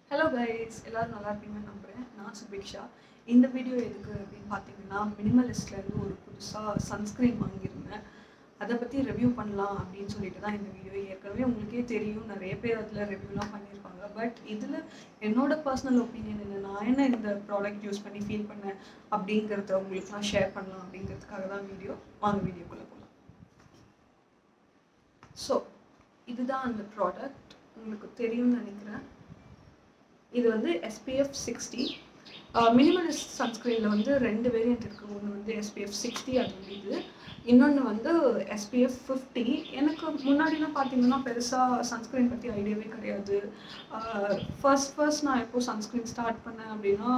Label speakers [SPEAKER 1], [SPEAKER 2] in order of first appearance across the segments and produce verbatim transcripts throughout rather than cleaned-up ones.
[SPEAKER 1] Hello guys, எல்லாரும் நல்லா இருப்பீங்கன்னு நம்புறேன். நான் சுபிக்ஷா. இந்த வீடியோ எதுக்கு அப்படின்னு பார்த்தீங்கன்னா, மினிமலிஸ்ட்ல இருந்து ஒரு புதுசா சன்ஸ்கிரீன் வாங்கியிருந்தேன். அதை பத்தி ரிவ்யூ பண்ணலாம் அப்படின்னு சொல்லிட்டு தான் இந்த வீடியோ. ஏற்கனவே உங்களுக்கே தெரியும், நிறைய பேர் அதில் ரிவ்யூலாம் பண்ணியிருப்பாங்க. பட் இதில் என்னோட பர்சனல் ஒப்பீனியன் என்ன, நான் என்ன இந்த ப்ராடக்ட் யூஸ் பண்ணி ஃபீல் பண்ணேன் அப்படிங்கிறத உங்களுக்குலாம் ஷேர் பண்ணலாம் அப்படிங்கிறதுக்காக தான் வீடியோ. வாங்க வீடியோக்குள்ளே போகலாம். ஸோ இதுதான் அந்த ப்ராடக்ட், உங்களுக்கு தெரியும்னு நினைக்கிறேன். இது வந்து S P F sixty. Minimalist சன்ஸ்க்ரீனில் வந்து ரெண்டு வேரியண்ட் இருக்குது. ஒன்று வந்து S P F sixty, அது வந்து இது. இன்னொன்று வந்து S P F fifty. எனக்கு முன்னாடிலாம் பார்த்தீங்கன்னா பெருசாக சன்ஸ்க்ரீன் பற்றி ஐடியாவே கிடையாது. ஃபர்ஸ்ட் ஃபர்ஸ்ட் நான் எப்போது சன்ஸ்க்ரீன் ஸ்டார்ட் பண்ணேன் அப்படின்னா,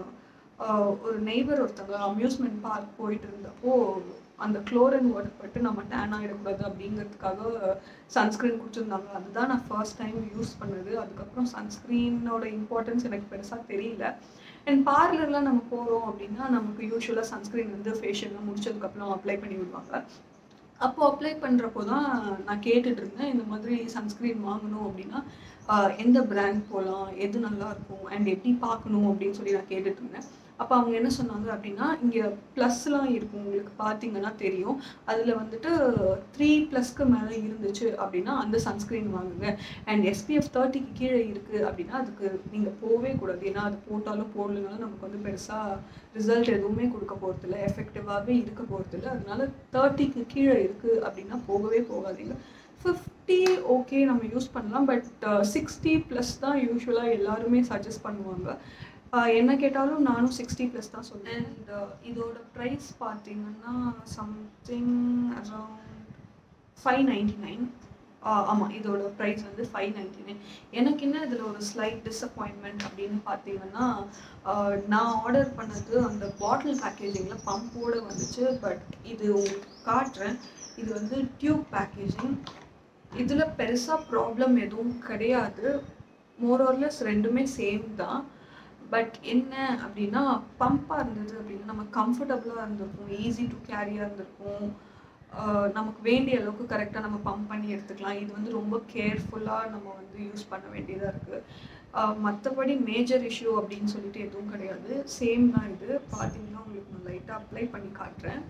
[SPEAKER 1] ஒரு நெய்பர் ஒருத்தவங்க அம்யூஸ்மெண்ட் பார்க் போயிட்டு இருந்தப்போ அந்த குளோரின் வாட்டர் பட்டு நம்ம டேன் ஆகிடக்கூடாது அப்படிங்கிறதுக்காக சன்ஸ்க்ரீன் கொடுத்துருந்தாங்க. அதுதான் நான் ஃபர்ஸ்ட் டைம் யூஸ் பண்ணது. அதுக்கப்புறம் சன்ஸ்க்ரீனோட இம்பார்ட்டன்ஸ் எனக்கு பெருசாக தெரியல. அண்ட் பார்லர்லாம் நம்ம போகிறோம் அப்படின்னா நமக்கு யூஸ்வலாக சன்ஸ்க்ரீன் வந்து ஃபேஷியல்லாம் முடிச்சதுக்கப்புறம் அப்ளை பண்ணி விடுவாங்க. அப்போது அப்ளை பண்ணுறப்போ தான் நான் கேட்டுட்டு இருந்தேன், இந்த மாதிரி சன்ஸ்க்ரீன் வாங்கணும் அப்படின்னா எந்த பிராண்ட் போகலாம், எது நல்லாயிருக்கும் அண்ட் எப்படி பார்க்கணும் அப்படின்னு சொல்லி நான் கேட்டுட்டு இருந்தேன். அப்போ அவங்க என்ன சொன்னாங்க அப்படின்னா, இங்கே ப்ளஸ்லாம் இருக்கும், உங்களுக்கு பார்த்தீங்கன்னா தெரியும். அதில் வந்துட்டு த்ரீ ப்ளஸ்க்கு மேலே இருந்துச்சு அப்படின்னா அந்த சன்ஸ்க்ரீன் வாங்குங்க. அண்ட் S P F thirtyக்கு கீழே இருக்குது அப்படின்னா அதுக்கு நீங்கள் போகவே கூடாது. ஏன்னா அது போட்டாலும் போடலனாலும் நமக்கு வந்து பெருசாக ரிசல்ட் எதுவுமே கொடுக்க போகிறதில்ல, எஃபெக்டிவாகவே இருக்க போகிறதில்ல. அதனால தேர்ட்டிக்கு கீழே இருக்குது அப்படின்னா போகவே போகாதீங்க. ஃபிஃப்டி ஓகே நம்ம யூஸ் பண்ணலாம், பட் சிக்ஸ்டி ப்ளஸ் தான் யூஸ்வலாக எல்லாருமே சஜஸ்ட் பண்ணுவாங்க. என்ன கேட்டாலும் நானும் சிக்ஸ்டி ப்ளஸ் தான் சொன்னேன். அண்ட் இதோட ப்ரைஸ் பார்த்தீங்கன்னா something around five ninety nine. ஆமாம், இதோட ப்ரைஸ் வந்து ஃபைவ் நைன்டி நைன். எனக்கு என்ன இதில் ஒரு ஸ்லைட் டிஸப்பாயின்மெண்ட் அப்படின்னு பார்த்தீங்கன்னா, நான் ஆர்டர் பண்ணது அந்த பாட்டில் பேக்கேஜிங்கில் பம்போடு வந்துச்சு. பட் இது உங்களுக்கு காட்டுறேன், இது வந்து டியூப் பேக்கேஜிங். இதில் பெருசாக ப்ராப்ளம் எதுவும் கிடையாது, மோரோர்லெஸ் ரெண்டுமே சேம் தான். பட் என்ன அப்படின்னா, பம்பாக இருந்தது அப்படின்னா நம்ம கம்ஃபர்டபுளாக இருந்திருக்கும், ஈஸி டு கேரியாக இருந்திருக்கும், நமக்கு வேண்டிய அளவுக்கு கரெக்டாக நம்ம பம்ப் பண்ணி எடுத்துக்கலாம். இது வந்து ரொம்ப கேர்ஃபுல்லாக நம்ம வந்து யூஸ் பண்ண வேண்டியதாக இருக்குது. மற்றபடி மேஜர் இஷ்யூ அப்படின்னு சொல்லிட்டு எதுவும் கிடையாது, சேம் தான். இது பார்த்தீங்கன்னா உங்களுக்கு நான் லைட்டாக அப்ளை பண்ணி காட்டுறேன்.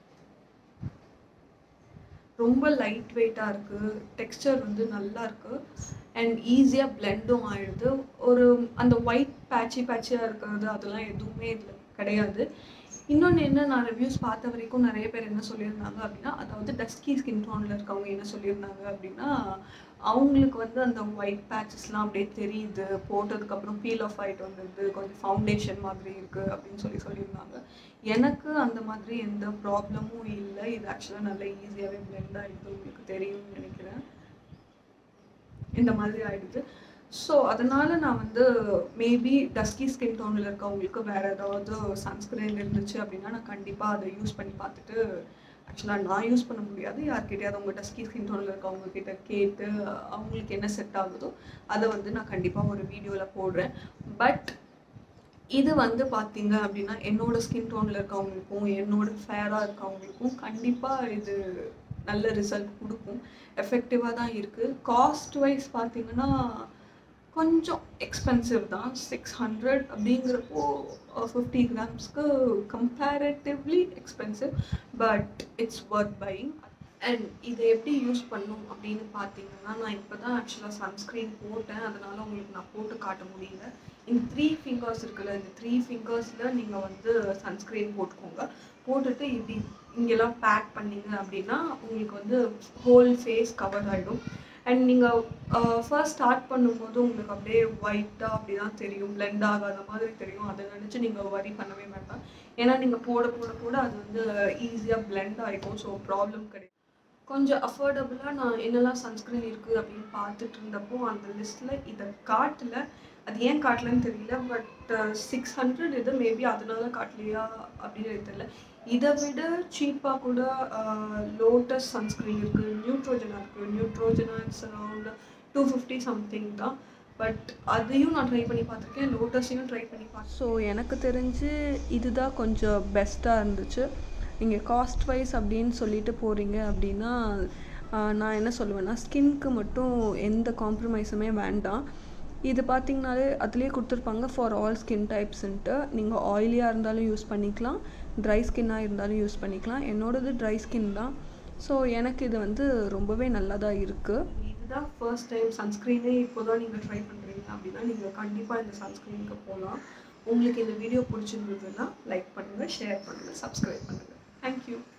[SPEAKER 1] ரொம்ப லைட் வெயிட்டாக இருக்குது, டெக்ஸ்சர் வந்து நல்லா இருக்குது அண்ட் ஈஸியாக பிளெண்டும் ஆகிடுது. ஒரு அந்த ஒயிட் பேட்சி பேட்சியாக இருக்கிறது அதெல்லாம் எதுவுமே இதில் கிடையாது. இன்னொன்று என்ன, நான் ரிவ்யூஸ் பார்த்த வரைக்கும் நிறைய பேர் என்ன சொல்லியிருந்தாங்க அப்படின்னா, அதாவது டஸ்கி ஸ்கின் டோனில் இருக்கவங்க என்ன சொல்லியிருந்தாங்க அப்படின்னா, அவங்களுக்கு வந்து அந்த ஒயிட் பேட்சஸ்லாம் அப்படியே தெரியுது, போட்டதுக்கப்புறம் பீல் ஆஃப் ஆகிட்டு வந்துடுது, கொஞ்சம் ஃபவுண்டேஷன் மாதிரி இருக்குது அப்படின்னு சொல்லி சொல்லியிருந்தாங்க. எனக்கு அந்த மாதிரி எந்த ப்ராப்ளமும் இல்லை. இது ஆக்சுவலாக நல்லா ஈஸியாகவே பிளெண்ட் ஆகிடுது, உங்களுக்கு தெரியும்னு நினைக்கிறேன். இந்த மாதிரி ஆகிடுது. ஸோ அதனால் நான் வந்து மேபி டஸ்கி ஸ்கின் டோனில் இருக்கவங்களுக்கு வேறு ஏதாவது சன்ஸ்க்ரீன் இருந்துச்சு அப்படின்னா நான் கண்டிப்பாக அதை யூஸ் பண்ணி பார்த்துட்டு, ஆக்சுவலாக நான் யூஸ் பண்ண முடியாது, யார்கிட்டையாவது அவங்க டஸ்கி ஸ்கின் டோனில் இருக்கவங்க கிட்ட கேட்டு அவங்களுக்கு என்ன செட் ஆகுதோ அதை வந்து நான் கண்டிப்பாக ஒரு வீடியோவில் போடுறேன். பட் இது வந்து பார்த்தீங்க அப்படின்னா என்னோட ஸ்கின் டோனில் இருக்கவங்களுக்கும் என்னோட ஃபேராக இருக்கவங்களுக்கும் கண்டிப்பாக இது நல்ல ரிசல்ட் கொடுக்கும், எஃபெக்டிவாக தான் இருக்குது. காஸ்ட் வைஸ் பார்த்தீங்கன்னா கொஞ்சம் எக்ஸ்பென்சிவ் தான், சிக்ஸ் ஹண்ட்ரட் அப்படிங்கிறப்போ ஃபிஃப்டி கிராம்ஸ்க்கு comparatively expensive, but it's worth buying. And இதை எப்படி யூஸ் பண்ணும் அப்படின்னு பார்த்தீங்கன்னா, நான் இப்போ தான் ஆக்சுவலாக சன்ஸ்க்ரீன் போட்டேன், அதனால் உங்களுக்கு நான் போட்டு காட்ட முடியல. இந்த த்ரீ ஃபிங்கர்ஸ் இருக்குல்ல, இந்த த்ரீ ஃபிங்கர்ஸில் நீங்கள் வந்து சன்ஸ்க்ரீன் போட்டுக்கோங்க. போட்டுட்டு இப்படி இங்கெல்லாம் பேக் பண்ணிங்க அப்படின்னா உங்களுக்கு வந்து ஹோல் ஃபேஸ் கவர் ஆகிடும். அண்ட் நீங்கள் ஃபர்ஸ்ட் ஸ்டார்ட் பண்ணும்போது உங்களுக்கு அப்படியே ஒயிட்டாக அப்படி தான் தெரியும், பிளெண்ட் ஆகாத மாதிரி தெரியும். அதை நினச்சி நீங்கள் வரி பண்ணவே வேண்டாம், ஏன்னா நீங்கள் போட போட போட அது வந்து ஈஸியாக பிளெண்ட் ஆகிடும். ஸோ ப்ராப்ளம் கிடையாது. கொஞ்சம் அஃபோர்டபுளாக நான் என்னெல்லாம் சன்ஸ்க்ரீன் இருக்குது அப்படின்னு பார்த்துட்டு இருந்தப்போ அந்த லிஸ்ட்டில் இதை காட்டல, அது ஏன் காட்டலன்னு தெரியல. பட் சிக்ஸ் ஹண்ட்ரட் இது மேபி அதனால காட்டலையா அப்படின்னு எனக்கு தெரியல. இதை விட சீப்பாக கூட லோட்டஸ் சன்ஸ்க்ரீன் இருக்குது, நியூட்ரோஜனா இருக்குது. Neutrogena it's around two fifty something தான். பட் அதையும் நான் ட்ரை பண்ணி பார்த்துருக்கேன், லோட்டஸையும் ட்ரை பண்ணி பார்த்தேன். ஸோ எனக்கு தெரிஞ்சு இதுதான் கொஞ்சம் பெஸ்ட்டாக இருந்துச்சு. நீங்கள் காஸ்ட் வைஸ் அப்படின்னு சொல்லிட்டு போகிறீங்க அப்படின்னா நான் என்ன சொல்லுவேன்னா, ஸ்கின்க்கு மட்டும் எந்த காம்ப்ரமைஸுமே வேண்டாம். இது பார்த்தீங்கனாலே அதுலேயே கொடுத்துருப்பாங்க ஃபார் ஆல் ஸ்கின் டைப்ஸ்ன்ட்டு. நீங்கள் ஆயிலியாக இருந்தாலும் யூஸ் பண்ணிக்கலாம், ட்ரை ஸ்கின்னாக இருந்தாலும் யூஸ் பண்ணிக்கலாம். என்னோடது ட்ரை ஸ்கின் தான், ஸோ எனக்கு இது வந்து ரொம்பவே நல்லா தான் இருக்குது. இதுதான் ஃபர்ஸ்ட் டைம் சன்ஸ்க்ரீனே இப்போ தான் நீங்கள் ட்ரை பண்ணுறீங்க அப்படின்னா நீங்கள் கண்டிப்பாக இந்த சன்ஸ்க்ரீனுக்கு போகலாம். உங்களுக்கு இந்த வீடியோ பிடிச்சிருந்ததுன்னா லைக் பண்ணுங்கள், ஷேர் பண்ணுங்கள், சப்ஸ்கிரைப் பண்ணுங்கள். தேங்க்யூ.